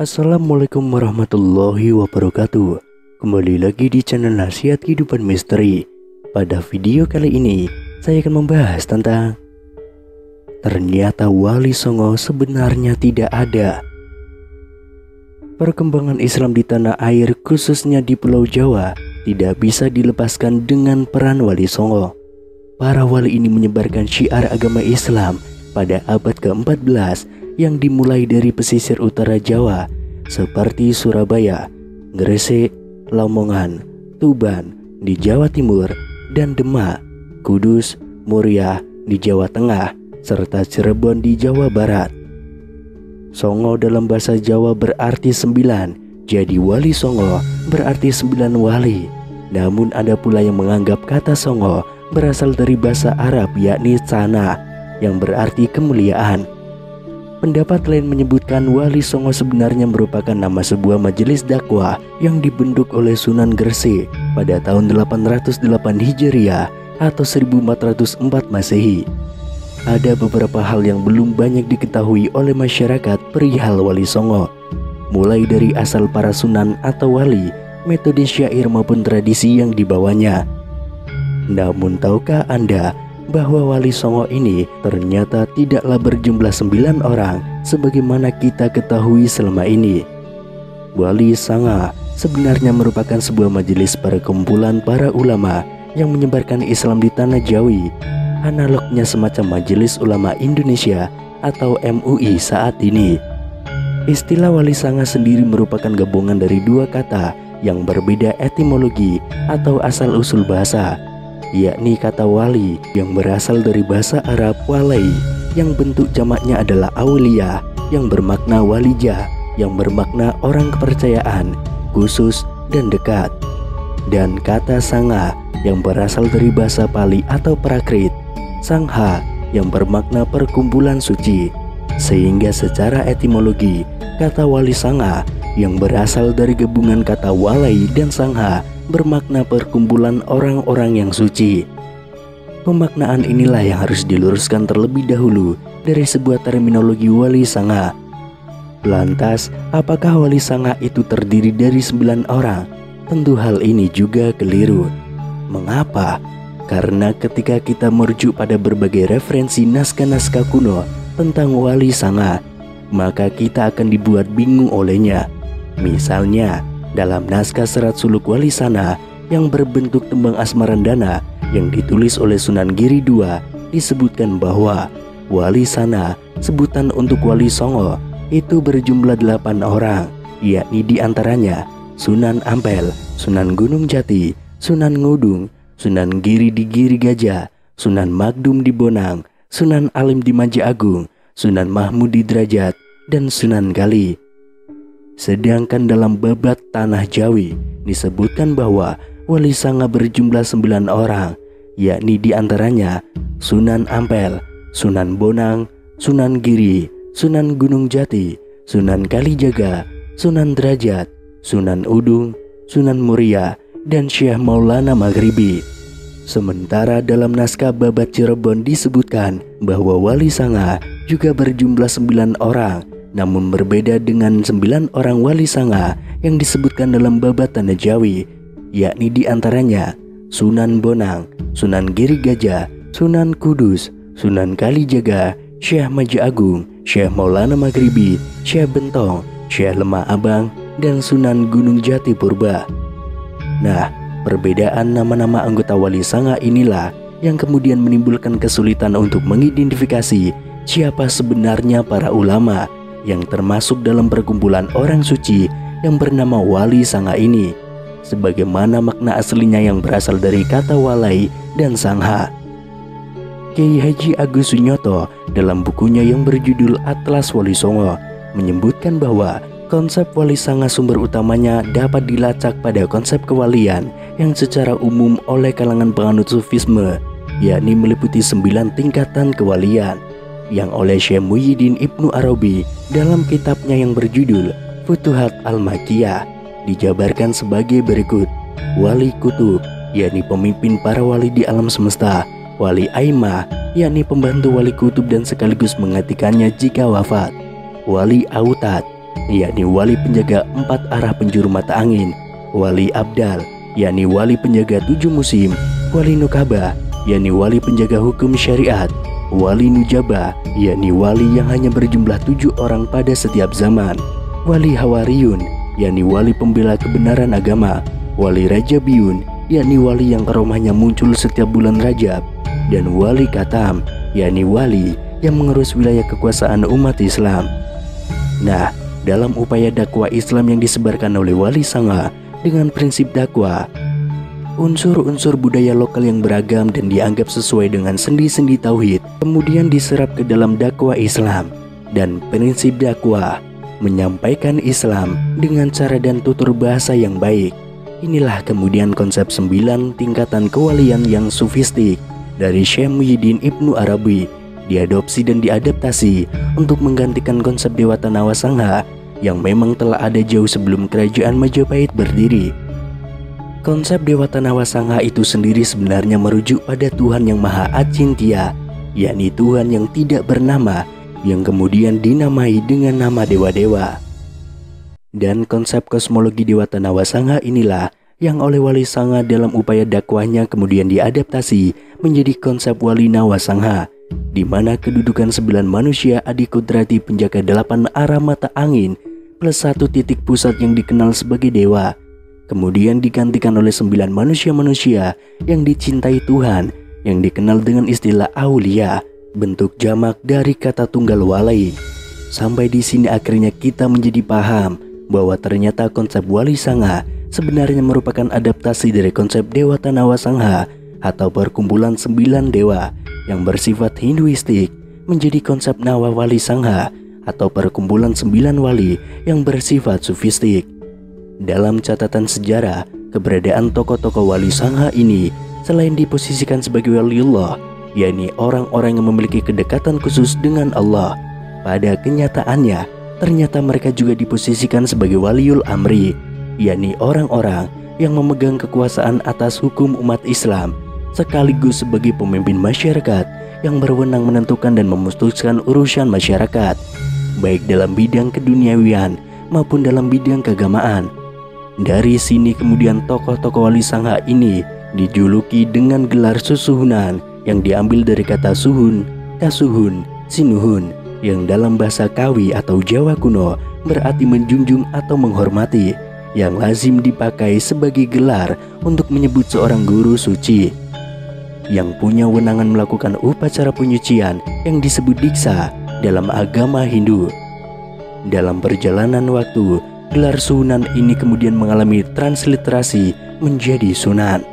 Assalamualaikum warahmatullahi wabarakatuh. Kembali lagi di channel Nasihat Kehidupan Misteri. Pada video kali ini saya akan membahas tentang ternyata Wali Songo sebenarnya tidak ada. Perkembangan Islam di tanah air khususnya di Pulau Jawa tidak bisa dilepaskan dengan peran Wali Songo. Para wali ini menyebarkan syiar agama Islam pada abad ke-14 yang dimulai dari pesisir utara Jawa seperti Surabaya, Gresik, Lamongan, Tuban di Jawa Timur, dan Demak, Kudus, Muria di Jawa Tengah, serta Cirebon di Jawa Barat. Songo dalam bahasa Jawa berarti 9, jadi Wali Songo berarti 9 wali. Namun ada pula yang menganggap kata Songo berasal dari bahasa Arab yakni Sana yang berarti kemuliaan. Pendapat lain menyebutkan Wali Songo sebenarnya merupakan nama sebuah majelis dakwah yang dibentuk oleh Sunan Gresik pada tahun 808 Hijriah atau 1404 Masehi. Ada beberapa hal yang belum banyak diketahui oleh masyarakat perihal Wali Songo, mulai dari asal para sunan atau wali, metode syair maupun tradisi yang dibawanya. Namun tahukah Anda bahwa Wali Songo ini ternyata tidaklah berjumlah 9 orang sebagaimana kita ketahui selama ini. Wali Sanga sebenarnya merupakan sebuah majelis perkumpulan para ulama yang menyebarkan Islam di tanah Jawi, analognya semacam Majelis Ulama Indonesia atau MUI saat ini. Istilah Wali Sanga sendiri merupakan gabungan dari dua kata yang berbeda etimologi atau asal-usul bahasa, yakni kata wali yang berasal dari bahasa Arab walai yang bentuk jamaknya adalah aulia yang bermakna walijah yang bermakna orang kepercayaan, khusus dan dekat, dan kata sanga yang berasal dari bahasa Pali atau Prakrit, sangha yang bermakna perkumpulan suci. Sehingga secara etimologi kata Wali Sanga yang berasal dari gabungan kata walai dan sangha bermakna perkumpulan orang-orang yang suci. Pemaknaan inilah yang harus diluruskan terlebih dahulu dari sebuah terminologi Wali Sanga. Lantas, apakah Wali Sanga itu terdiri dari 9 orang? Tentu hal ini juga keliru. Mengapa? Karena ketika kita merujuk pada berbagai referensi naskah-naskah kuno tentang Wali Sanga, maka kita akan dibuat bingung olehnya. Misalnya, dalam naskah Serat Suluk Wali Sana yang berbentuk tembang Asmarandana yang ditulis oleh Sunan Giri II disebutkan bahwa Wali Sana, sebutan untuk Wali Songo, itu berjumlah 8 orang, yakni diantaranya Sunan Ampel, Sunan Gunung Jati, Sunan Ngudung, Sunan Giri di Giri Gajah, Sunan Magdum di Bonang, Sunan Alim di Maja Agung, Sunan Mahmud di Derajat, dan Sunan Kali. Sedangkan dalam babat Tanah Jawi disebutkan bahwa Wali Sanga berjumlah 9 orang, yakni diantaranya Sunan Ampel, Sunan Bonang, Sunan Giri, Sunan Gunung Jati, Sunan Kalijaga, Sunan Derajat, Sunan Udung, Sunan Muria, dan Syekh Maulana Maghribi. Sementara dalam naskah babat Cirebon disebutkan bahwa Wali Sanga juga berjumlah 9 orang, namun berbeda dengan 9 orang Wali Sanga yang disebutkan dalam babat Tanah Jawi, yakni diantaranya Sunan Bonang, Sunan Giri Gajah, Sunan Kudus, Sunan Kalijaga, Syekh Maja Agung, Syekh Maulana Maghribi, Syekh Bentong, Syekh Lemah Abang, dan Sunan Gunung Jati Purba. Nah, perbedaan nama-nama anggota Wali Sanga inilah yang kemudian menimbulkan kesulitan untuk mengidentifikasi siapa sebenarnya para ulama yang termasuk dalam perkumpulan orang suci yang bernama Wali Sanga ini, sebagaimana makna aslinya yang berasal dari kata walai dan sangha. Kiai Haji Agus Sunyoto dalam bukunya yang berjudul Atlas Wali Songo menyebutkan bahwa konsep Wali Sanga sumber utamanya dapat dilacak pada konsep kewalian yang secara umum oleh kalangan penganut sufisme, yakni meliputi 9 tingkatan kewalian yang oleh Syekh Muhyiddin Ibnu Arabi dalam kitabnya yang berjudul Futuhat Al-Makkiyah dijabarkan sebagai berikut. Wali Kutub, yakni pemimpin para wali di alam semesta. Wali Aimah, yakni pembantu wali kutub dan sekaligus menggantikannya jika wafat. Wali Autad, yakni wali penjaga 4 arah penjuru mata angin, wali abdal, yakni wali penjaga 7 musim, wali nukabah, yakni wali penjaga hukum syariat, wali nujabah, yakni wali yang hanya berjumlah 7 orang pada setiap zaman, wali hawariyun, yakni wali pembela kebenaran agama, wali rajabiyun, yakni wali yang karomahnya muncul setiap bulan Rajab, dan wali katam, yakni wali yang mengurus wilayah kekuasaan umat Islam. Nah, dalam upaya dakwah Islam yang disebarkan oleh Wali Sanga dengan prinsip dakwah, unsur-unsur budaya lokal yang beragam dan dianggap sesuai dengan sendi-sendi tauhid kemudian diserap ke dalam dakwah Islam. Dan prinsip dakwah menyampaikan Islam dengan cara dan tutur bahasa yang baik. Inilah kemudian konsep 9 tingkatan kewalian yang sufistik dari Syekh Muhyiddin Ibnu Arabi diadopsi dan diadaptasi untuk menggantikan konsep Dewa Tanawa Sangha yang memang telah ada jauh sebelum kerajaan Majapahit berdiri. Konsep Dewa Tanawa Sangha itu sendiri sebenarnya merujuk pada Tuhan yang Maha Acintya, yakni Tuhan yang tidak bernama, yang kemudian dinamai dengan nama dewa-dewa. Dan konsep kosmologi Dewa Tanawa Sangha inilah yang oleh Wali Sanga dalam upaya dakwahnya kemudian diadaptasi menjadi konsep Wali Nawa Sangha, di mana kedudukan 9 manusia adikudrati penjaga 8 arah mata angin plus 1 titik pusat yang dikenal sebagai dewa kemudian digantikan oleh 9 manusia-manusia yang dicintai Tuhan yang dikenal dengan istilah aulia, bentuk jamak dari kata tunggal wali. Sampai di sini akhirnya kita menjadi paham bahwa ternyata konsep Wali Sanga sebenarnya merupakan adaptasi dari konsep Dewa Tanawa Sangha atau perkumpulan 9 dewa yang bersifat Hinduistik menjadi konsep Nawa Wali Sangha atau perkumpulan 9 wali yang bersifat sufistik. Dalam catatan sejarah, keberadaan tokoh-tokoh Wali Sangha ini selain diposisikan sebagai waliullah, yakni orang-orang yang memiliki kedekatan khusus dengan Allah, pada kenyataannya ternyata mereka juga diposisikan sebagai waliul amri, yakni orang-orang yang memegang kekuasaan atas hukum umat Islam sekaligus sebagai pemimpin masyarakat yang berwenang menentukan dan memutuskan urusan masyarakat, baik dalam bidang keduniawian maupun dalam bidang keagamaan. Dari sini kemudian tokoh-tokoh Wali Sangha ini dijuluki dengan gelar susuhunan yang diambil dari kata suhun, kasuhun, sinuhun, yang dalam bahasa Kawi atau Jawa kuno berarti menjunjung atau menghormati, yang lazim dipakai sebagai gelar untuk menyebut seorang guru suci yang punya wewenang melakukan upacara penyucian yang disebut diksa dalam agama Hindu. Dalam perjalanan waktu, gelar sunan ini kemudian mengalami transliterasi menjadi sunan.